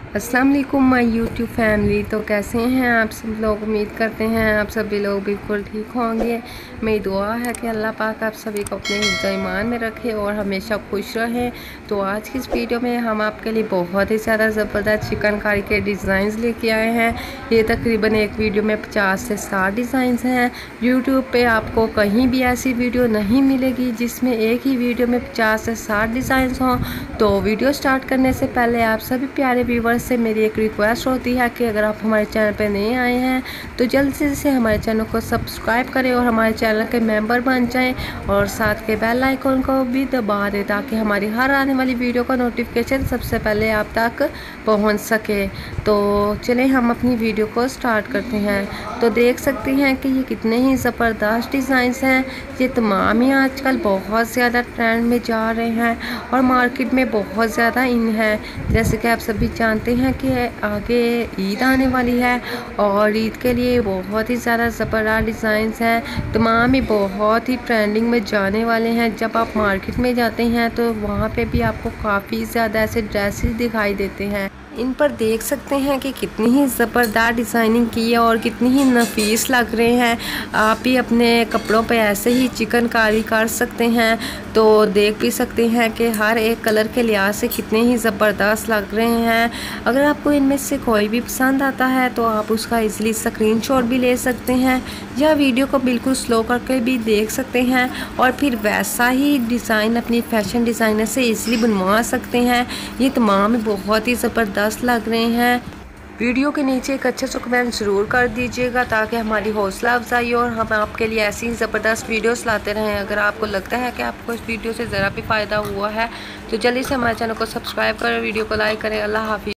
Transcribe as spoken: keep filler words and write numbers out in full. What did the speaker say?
अस्सलाम वालेकुम my YouTube family. तो कैसे हैं आप सब लोग? उम्मीद करते हैं आप सभी लोग बिल्कुल ठीक होंगे। मेरी दुआ है कि अल्लाह पाक आप सभी को अपने हिफ्ज़ ईमान में रखे और हमेशा खुश रहें। तो आज की इस वीडियो में हम आपके लिए बहुत ही ज़्यादा ज़बरदस्त चिकनकारी के डिज़ाइंस लेके आए हैं। ये तकरीबन एक वीडियो में पचास से साठ डिज़ाइंस हैं। यूट्यूब पर आपको कहीं भी ऐसी वीडियो नहीं मिलेगी जिसमें एक ही वीडियो में पचास से साठ डिज़ाइंस हों। तो वीडियो स्टार्ट करने से पहले आप सभी प्यारे व्यूवर्स से मेरी एक रिक्वेस्ट होती है कि अगर आप हमारे चैनल पर नए आए हैं तो जल्द से से हमारे चैनल को सब्सक्राइब करें और हमारे चैनल के मेंबर बन जाएं और साथ के बेल आइकन को भी दबा दें ताकि हमारी हर आने वाली वीडियो का नोटिफिकेशन सबसे पहले आप तक पहुंच सके। तो चलें हम अपनी वीडियो को स्टार्ट करते हैं। तो देख सकते हैं कि ये कितने ही ज़बरदस्त डिज़ाइंस हैं। ये तमाम ही आजकल बहुत ज़्यादा ट्रेंड में जा रहे हैं और मार्केट में बहुत ज़्यादा इन है। जैसे कि आप सभी जानते हैं कि आगे ईद आने वाली है और ईद के लिए बहुत ही ज़्यादा ज़बरदस्त डिज़ाइंस हैं। तमाम ही बहुत ही ट्रेंडिंग में जाने वाले हैं। जब आप मार्केट में जाते हैं तो वहाँ पे भी आपको काफ़ी ज़्यादा ऐसे ड्रेसेस दिखाई देते हैं। इन पर देख सकते हैं कि कितनी ही ज़बरदस्त डिज़ाइनिंग की है और कितनी ही नफीस लग रहे हैं। आप भी अपने कपड़ों पे ऐसे ही चिकनकारी कर सकते हैं। तो देख भी सकते हैं कि हर एक कलर के लिहाज से कितने ही ज़बरदस्त लग रहे हैं। अगर आपको इनमें से कोई भी पसंद आता है तो आप उसका इजीली स्क्रीनशॉट भी ले सकते हैं या वीडियो को बिल्कुल स्लो करके भी देख सकते हैं और फिर वैसा ही डिज़ाइन अपनी फैशन डिज़ाइनर से इजीली बनवा सकते हैं। ये तमाम बहुत ही ज़बरदस्त लग रहे हैं। वीडियो के नीचे एक अच्छा सा कमेंट ज़रूर कर दीजिएगा ताकि हमारी हौसला अफजाई और हम आपके लिए ऐसी ही ज़बरदस्त वीडियोस लाते रहें। अगर आपको लगता है कि आपको इस वीडियो से ज़रा भी फ़ायदा हुआ है तो जल्दी से हमारे चैनल को सब्सक्राइब करें, वीडियो को लाइक करें। अल्लाह हाफिज़।